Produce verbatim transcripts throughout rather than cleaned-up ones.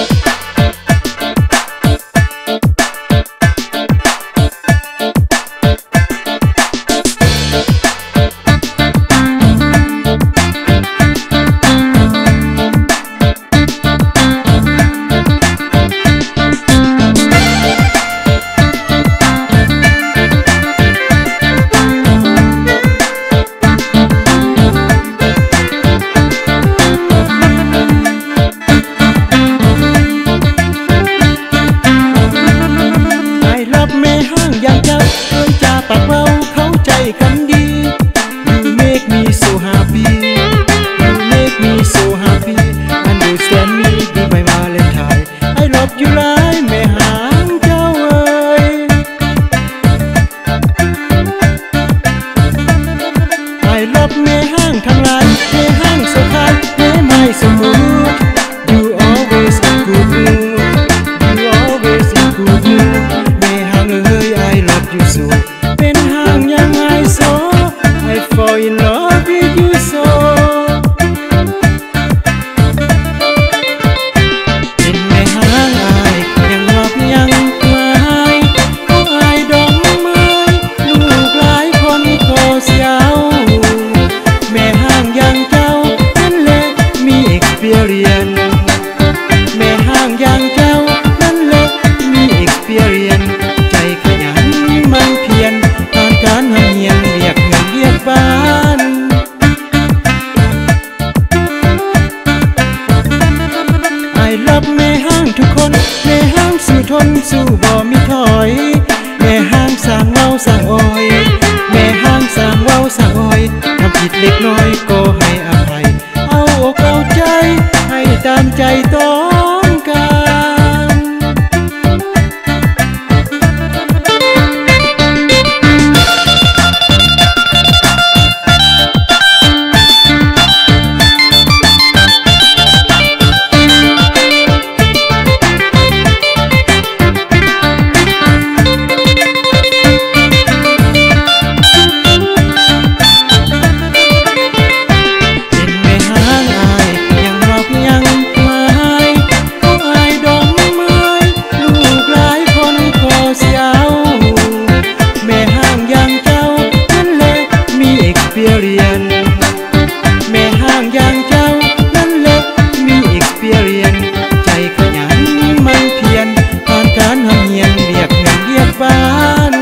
กันดี You make me so happy You make me so happy Understand me be my Valentine I love you หลายแม่หางเจ้าเอ๋ย I love แม่หางทั้งหลายแม่หางสะพายแม่ไม่สมูท You always in good mood You always in good mood แม่หางเอ๋ย I love you soเป็นหางยังไงโซ I fall in love with you so เป็นแม่หางอายยังรอบยังไม้เอาอายดอกไม้ลูกหลายคนโคเสียวแม่หางยังเจ้านั่นแหละมี experience แม่หางยังเจ้านั่นแหละมี experience ใจขยันมันเพียรผ่านการหาเงียนเรียกเงินเรียกบ้านไอลับแม่ห้างทุกคนแม่ห้างสู้ทนสู้บ่มีถอยแม่ห้างสร้างเว้าสร้างอ้อยแม่ห้างสร้างเว้าสร้างอ้อยทำผิดเล็กน้อยก็ให้อภัยเอาอกเอาใจให้ตามใจต้องการแม่ห้างอย่างเจ้านั่นแหละมี experience ใจขยันมันเพียรผ่านการหาเงียนเรียกเงินเรียกบ้าน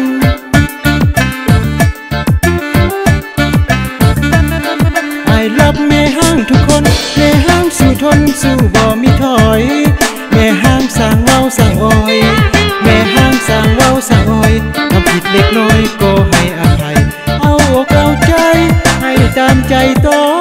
ไอลับแม่ห้างทุกคนแม่ห้างสู้ทนสู้บ่มีถอยแม่ห้างสร้างเว้าสร้างอ้อยแม่ห้างสร้างเว้าสร้างอ้อยทำผิดเล็กน้อยก็ให้อภัยเอาอกเอาใจให้ตามใจต้อง